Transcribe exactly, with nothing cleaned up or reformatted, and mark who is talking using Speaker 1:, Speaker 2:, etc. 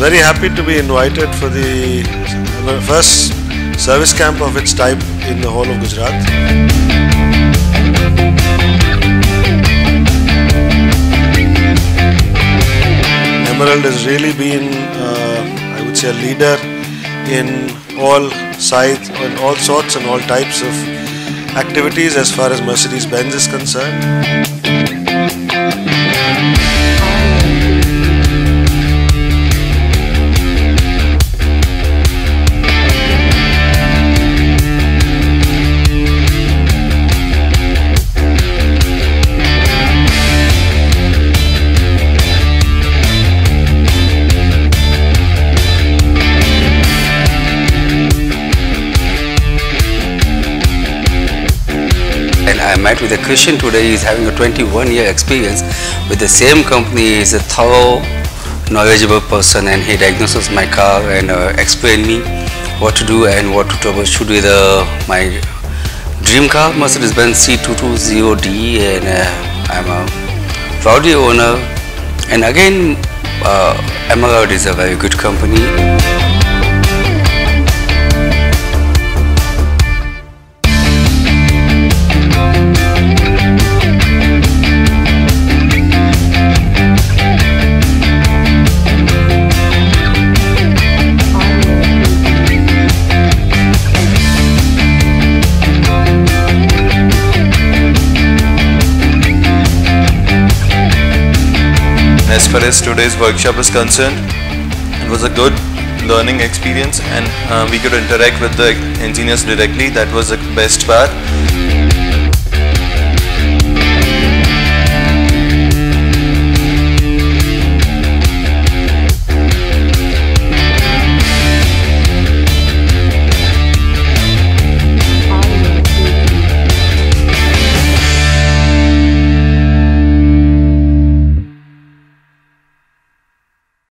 Speaker 1: very happy to be invited for the first service camp of its type in the whole of Gujarat. Emerald has really been, uh, I would say, a leader in all sides, in all sorts and all types of activities as far as Mercedes-Benz is concerned.
Speaker 2: And I met with a Christian today. He is having a twenty-one year experience with the same company. He is a thorough, knowledgeable person, and he diagnoses my car and uh, explained me what to do and what to troubleshoot with uh, my dream car, Mercedes-Benz C two twenty D, and uh, I'm a proud owner. And again, uh, Ahmedabad is a very good company.
Speaker 3: As far as today's workshop is concerned, it was a good learning experience, and uh, we could interact with the engineers directly. That was the best part.